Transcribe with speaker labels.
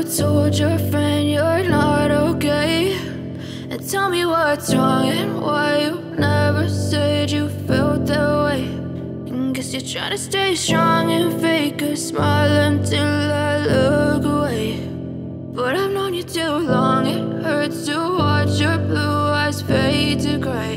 Speaker 1: told your friend you're not okay? And tell me what's wrong and why you never said you felt that way. And guess you're trying to stay strong and fake a smile until I look away. But I've known you too long, it hurts to watch your blue eyes fade to gray.